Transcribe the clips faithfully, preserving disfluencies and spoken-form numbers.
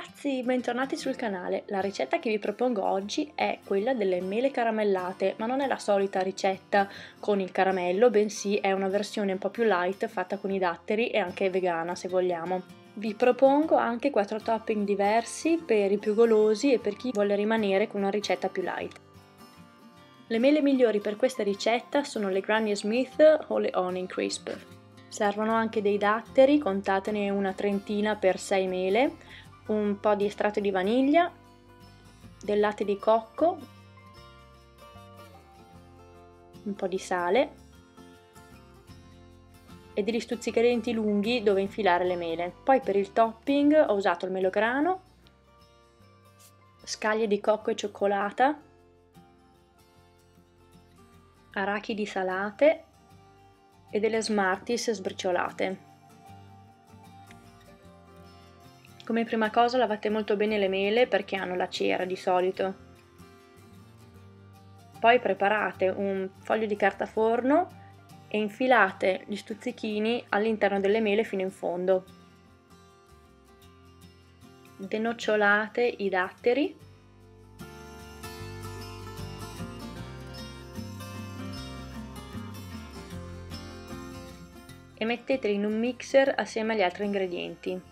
ragazzi, bentornati sul canale. La ricetta che vi propongo oggi è quella delle mele caramellate, ma non è la solita ricetta con il caramello, bensì è una versione un po' più light fatta con i datteri e anche vegana se vogliamo. Vi propongo anche quattro topping diversi per i più golosi e per chi vuole rimanere con una ricetta più light. Le mele migliori per questa ricetta sono le Granny Smith o le Honey Crisp. Servono anche dei datteri, contatene una trentina per sei mele, un po' di estratto di vaniglia, del latte di cocco, un po' di sale e degli stuzzicadenti lunghi dove infilare le mele. Poi per il topping ho usato il melograno, scaglie di cocco e cioccolata, arachidi salate e delle Smarties sbriciolate. Come prima cosa lavate molto bene le mele perché hanno la cera di solito. Poi preparate un foglio di carta forno e infilate gli stuzzichini all'interno delle mele fino in fondo. Denocciolate i datteri e metteteli in un mixer assieme agli altri ingredienti.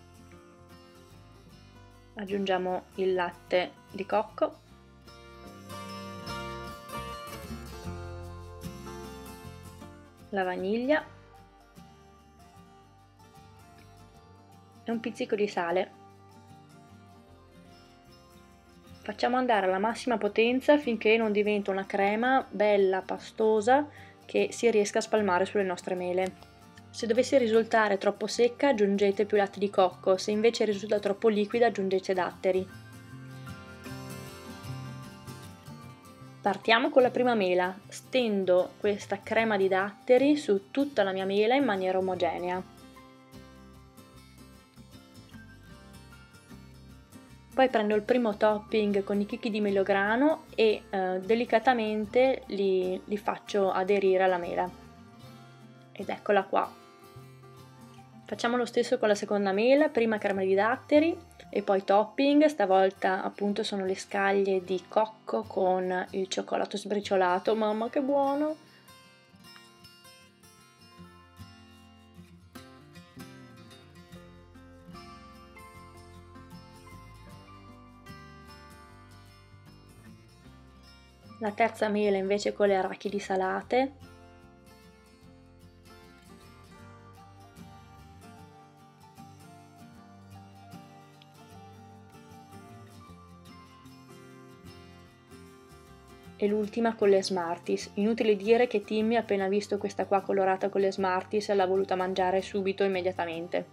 Aggiungiamo il latte di cocco, la vaniglia e un pizzico di sale. Facciamo andare alla massima potenza finché non diventa una crema bella pastosa che si riesca a spalmare sulle nostre mele. Se dovesse risultare troppo secca aggiungete più latte di cocco, se invece risulta troppo liquida aggiungete datteri. Partiamo con la prima mela, stendo questa crema di datteri su tutta la mia mela in maniera omogenea. Poi prendo il primo topping con i chicchi di melograno e eh, delicatamente li, li faccio aderire alla mela. Ed eccola qua. Facciamo lo stesso con la seconda mela, prima crema di datteri e poi topping, stavolta appunto sono le scaglie di cocco con il cioccolato sbriciolato, mamma che buono! La terza mela invece con le arachidi salate. E l'ultima con le Smarties. Inutile dire che Timmy, appena visto questa qua colorata con le Smarties, l'ha voluta mangiare subito, immediatamente.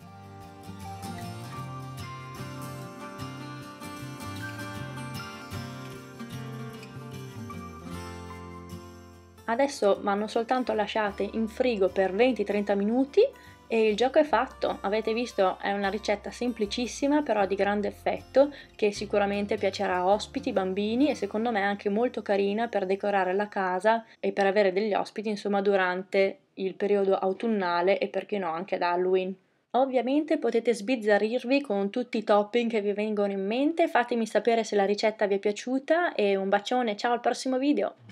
Adesso vanno soltanto lasciate in frigo per venti trenta minuti e il gioco è fatto. Avete visto, è una ricetta semplicissima però di grande effetto che sicuramente piacerà a ospiti, bambini e secondo me anche molto carina per decorare la casa e per avere degli ospiti insomma durante il periodo autunnale e perché no anche ad Halloween. Ovviamente potete sbizzarrirvi con tutti i topping che vi vengono in mente, fatemi sapere se la ricetta vi è piaciuta e un bacione, ciao al prossimo video!